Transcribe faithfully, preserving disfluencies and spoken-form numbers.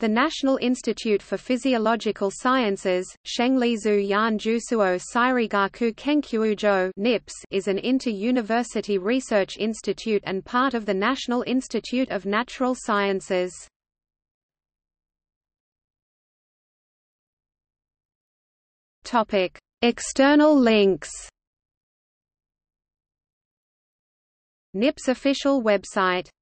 The National Institute for Physiological Sciences, Shenglizu Yan Jusuo Sairigaku Kenkyujo (NIPS), is an inter-university research institute and part of the National Institute of Natural Sciences. Topic: External links. NIPS official website.